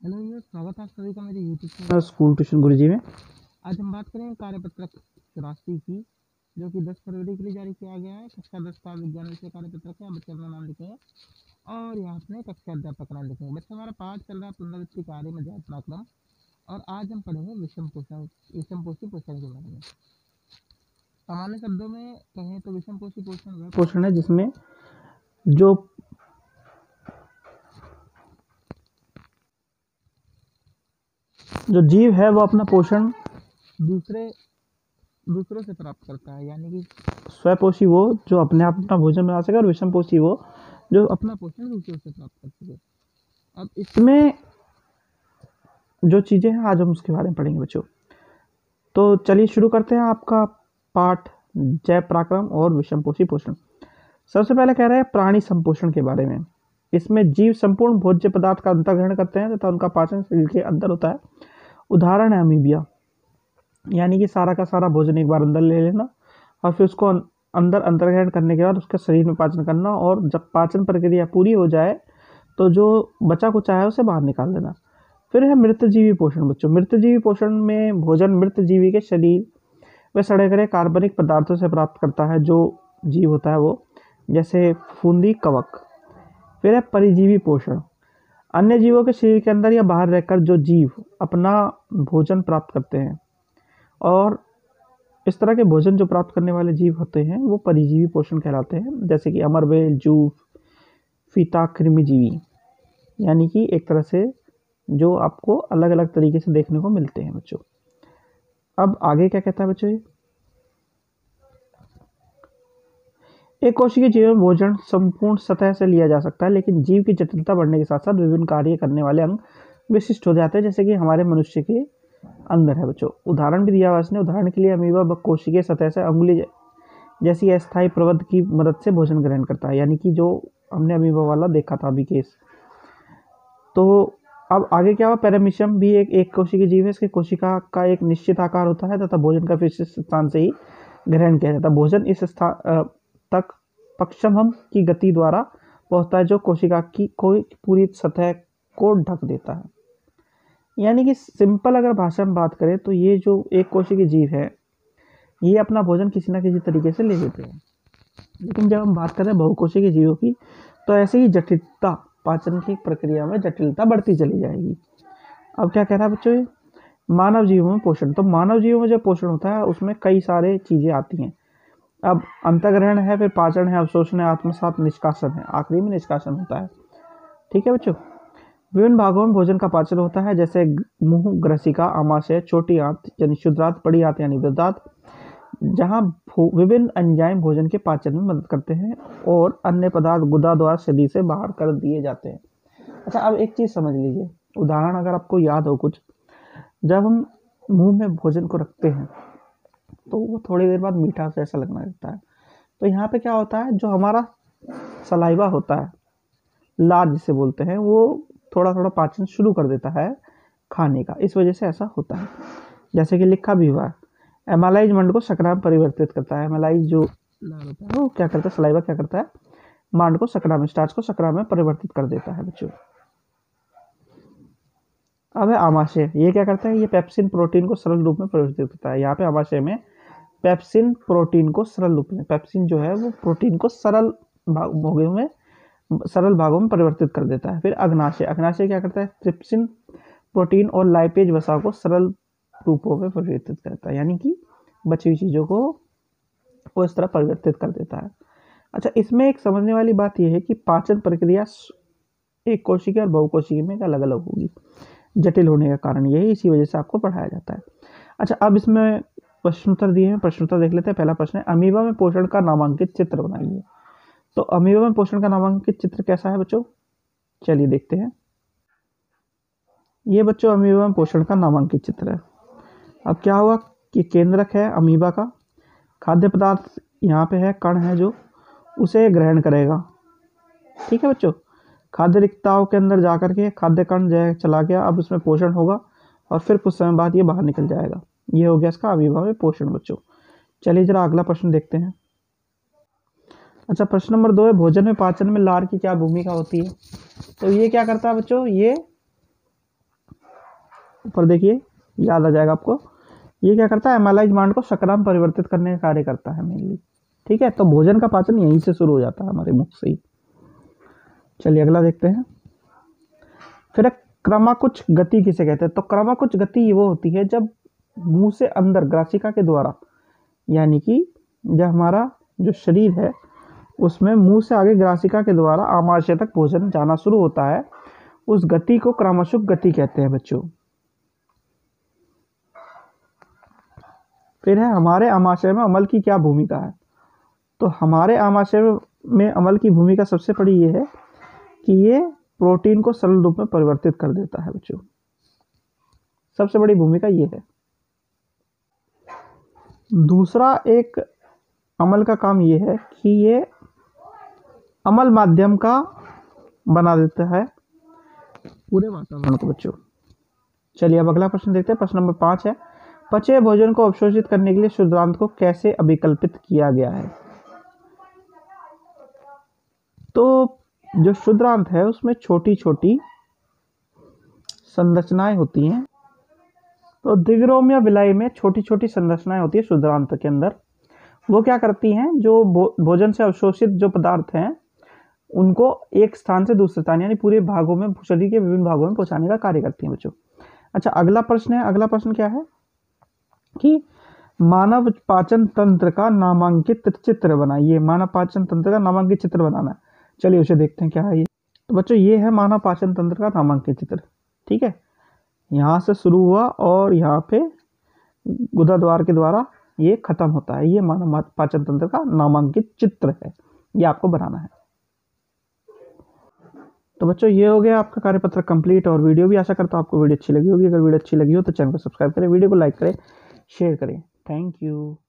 Hello viewers, स्वागत है आप सभी का मेरे YouTube channel school tuition Guruji में। आज हम बात करेंगे कार्यपत्रक 84 की, जो कि 10 फरवरी के लिए जारी किया गया है। कक्षा 10 का विज्ञान विषय कार्यपत्रक है। बच्चे अपना नाम लिखेंगे और यहाँ अपने कक्षा अध्यापक नाम लिखेंगे। बच्चे, हमारा पाठ चल रहा है पुनरावृत्ति कार्य में जातनाक्रम, और आज हम पढ़ेंगे विषम पोषी पोषण के बारे में। सामान्य शब्दों में कहें तो विषम पोषी पोषण वह पोषण है जिसमें जो जीव है वो अपना पोषण दूसरों से प्राप्त करता है, यानी कि स्वपोषी वो जो अपने आप अपना भोजन बना सके, और विषम पोषी वो जो अपना पोषण दूसरों से प्राप्त कर सके। अब इसमें जो चीज़ें हैं आज हम उसके बारे में पढ़ेंगे बच्चों। तो चलिए शुरू करते हैं आपका पाठ जैव पराक्रम और विषम पोषी पोषण। सबसे पहले कह रहे हैं प्राणी संपोषण के बारे में। इसमें जीव संपूर्ण भोज्य पदार्थ का अंतर्ग्रहण करते हैं तथा उनका पाचन शरीर के अंदर होता है। उदाहरण है अमीबिया, यानी कि सारा का सारा भोजन एक बार अंदर ले लेना और फिर उसको अंदर अंतर्ग्रहण करने के बाद उसका शरीर में पाचन करना, और जब पाचन प्रक्रिया पूरी हो जाए तो जो बचा कुचा है उसे बाहर निकाल देना। फिर है मृतजीवी पोषण बच्चों। मृतजीवी पोषण में भोजन मृतजीवी के शरीर व सड़े गले कार्बनिक पदार्थों से प्राप्त करता है जो जीव होता है वो, जैसे फूंदी, कवक। फिर है परिजीवी पोषण। अन्य जीवों के शरीर के अंदर या बाहर रहकर जो जीव अपना भोजन प्राप्त करते हैं, और इस तरह के भोजन जो प्राप्त करने वाले जीव होते हैं वो परिजीवी पोषण कहलाते हैं, जैसे कि अमरबेल, जूफ, फीता, कृमिजीवी, यानी कि एक तरह से जो आपको अलग अलग तरीके से देखने को मिलते हैं बच्चों। अब आगे क्या कहता है बच्चों, एक कोशिकीय जीव में भोजन संपूर्ण सतह से लिया जा सकता है, लेकिन जीव की जटिलता बढ़ने के साथ साथ विभिन्न कार्य करने वाले अंग विशिष्ट हो जाते हैं, जैसे कि हमारे मनुष्य के अंदर है बच्चों। उदाहरण भी दिया हुआ इसने। उदाहरण के लिए अमीबा कोशिकीय सतह से अंगुली जैसी अस्थायी प्रवध की मदद से भोजन ग्रहण करता है, यानी कि जो हमने अमीबा वाला देखा था अभी केस। तो अब आगे क्या हुआ, पैरामीशियम भी एक कोशिकीय जीव है। इसकी कोशिका का एक निश्चित आकार होता है तथा भोजन का विशिष्ट स्थान से ही ग्रहण किया जाता है। भोजन इस स्थान तक पक्षम की गति द्वारा पहुंचता है जो कोशिका की कोई पूरी सतह को ढक देता है। यानी कि सिंपल अगर भाषा में बात करें तो ये जो एक कोशिकीय जीव है ये अपना भोजन किसी ना किसी तरीके से ले लेते हैं, लेकिन जब हम बात करें बहुकोशिकीय जीवों की तो ऐसे ही जटिलता, पाचन की प्रक्रिया में जटिलता बढ़ती चली जाएगी। अब क्या कह रहा है बच्चों, मानव जीवों में पोषण। तो मानव जीवों में जो पोषण होता है उसमें कई सारे चीजें आती हैं। अब अंतग्रहण है, फिर पाचन है, अवशोषण है, आत्मसात, निष्कासन है, आखिरी में निष्कासन होता है। ठीक है बच्चों। विभिन्न भागों में भोजन का पाचन होता है, जैसे मुंह, ग्रसिका, आमाशय, छोटी आंत यानी क्षुद्रांत, बड़ी आंत यानी वृद्धांत, जहां विभिन्न एंजाइम भोजन के पाचन में मदद करते हैं और अन्य पदार्थ गुदा द्वारा शरीर से बाहर कर दिए जाते हैं। अच्छा, अब एक चीज समझ लीजिए, उदाहरण अगर आपको याद हो कुछ, जब हम मुंह में भोजन को रखते हैं तो वो थोड़ी देर बाद मीठा से ऐसा लगने लगता है। तो यहाँ पे क्या होता है, जो हमारा सलाइवा होता है, लार जिसे बोलते हैं, वो थोड़ा थोड़ा पाचन शुरू कर देता है खाने का। इस वजह से ऐसा होता है, जैसे कि लिखा भी हुआ है, एमालाइज मंड को शकरा में परिवर्तित करता है। एमालाइज जो लार होता है वो क्या करता है, सलाइवा क्या करता है, मांड को शकरा में, स्टार्च को शकरा में परिवर्तित कर देता है बच्चों। अब है आमाशय। ये क्या करता है, ये पेप्सिन प्रोटीन को सरल रूप में परिवर्तित करता है। यहाँ पे आमाशय में पेप्सिन प्रोटीन को सरल रूप में, पेप्सिन जो है वो प्रोटीन को सरल भागों में परिवर्तित कर देता है। फिर अग्नाशय। अग्नाशय क्या करता है, ट्रिप्सिन प्रोटीन और लाइपेज वसा को सरल रूपों में परिवर्तित करता है, यानी कि बची हुई चीजों को वो इस तरह परिवर्तित कर देता है। अच्छा, इसमें एक समझने वाली बात यह है कि पाचन प्रक्रिया एक कोशिकीय और बहुकोशिकीय में अलग अलग होगी। जटिल होने का कारण यही, इसी वजह से आपको पढ़ाया जाता है। अच्छा, अब इसमें प्रश्नोत्तर दिए हैं, प्रश्नोत्तर देख लेते हैं। पहला प्रश्न है, अमीबा में पोषण का नामांकित चित्र बनाइए। तो अमीबा में पोषण का नामांकित चित्र कैसा है बच्चों, चलिए देखते हैं। ये बच्चों अमीबा में पोषण का नामांकित चित्र है। अब क्या हुआ कि केंद्रक है अमीबा का, खाद्य पदार्थ यहाँ पे है, कण है जो उसे ग्रहण करेगा। ठीक है बच्चों, खाद्य रिक्ताओं के अंदर जाकर के खाद्य कण जो चला गया, अब उसमें पोषण होगा और फिर कुछ समय बाद ये बाहर निकल जाएगा। ये हो गया इसका अमीबा में पोषण बच्चों। चलिए जरा अगला प्रश्न देखते हैं। अच्छा, प्रश्न नंबर 2 है, भोजन में पाचन में लार की क्या भूमिका होती है। तो ये क्या करता है बच्चों, ये ऊपर देखिए, याद आ जाएगा आपको। ये क्या करता है, एमाइलाइज बांड को शर्करा में परिवर्तित करने का कार्य करता है मेनली। ठीक है, तो भोजन का पाचन यहीं से शुरू हो जाता है, हमारे मुख से ही। चलिए अगला देखते हैं। फिर क्रमाकुच गति किसे कहते हैं? तो क्रमाकुच गति वो होती है जब मुंह से अंदर ग्रासिका के द्वारा, यानी कि जब हमारा जो शरीर है उसमें मुंह से आगे ग्रासिका के द्वारा आमाशय तक भोजन जाना शुरू होता है, उस गति को क्रमाशुक गति कहते हैं बच्चों। फिर है हमारे आमाशय में अमल की क्या भूमिका है? तो हमारे आमाशय में अमल की भूमिका सबसे बड़ी ये है कि ये प्रोटीन को सरल रूप में परिवर्तित कर देता है बच्चों, सबसे बड़ी भूमिका ये है। दूसरा एक अमल का काम ये है कि ये अमल माध्यम का बना देता है पूरे वातावरण को बच्चों। चलिए अब अगला प्रश्न देखते हैं। प्रश्न नंबर 5 है, पचे भोजन को अवशोषित करने के लिए क्षुद्रांत को कैसे अभिकल्पित किया गया है? तो जो क्षुद्रांत है उसमें छोटी छोटी संरचनाएं होती हैं। तो दिग्रोम या विलाई में छोटी छोटी संरचनाएं होती है क्षुद्रांत के अंदर। वो क्या करती हैं, जो भोजन से अवशोषित जो पदार्थ हैं उनको एक स्थान से दूसरे स्थान, यानी पूरे भागों में, शरीर के विभिन्न भागों में पहुंचाने का कार्य करती हैं बच्चों। अच्छा अगला प्रश्न है, अगला प्रश्न क्या है कि मानव पाचन तंत्र का नामांकित चित्र बनाइए। मानव पाचन तंत्र का नामांकित चित्र बनाना है। चलिए उसे देखते हैं क्या है ये। तो बच्चों ये है मानव पाचन तंत्र का नामांकित चित्र। ठीक है, यहाँ से शुरू हुआ और यहाँ पे गुदा द्वार के द्वारा ये खत्म होता है। ये मानव पाचन तंत्र का नामांकित चित्र है, ये आपको बनाना है। तो बच्चों ये हो गया आपका कार्यपत्र कंप्लीट और वीडियो भी। आशा करता हूँ आपको वीडियो अच्छी लगी होगी। अगर वीडियो अच्छी लगी हो तो चैनल को सब्सक्राइब करें, वीडियो को लाइक करें, शेयर करें। Thank you.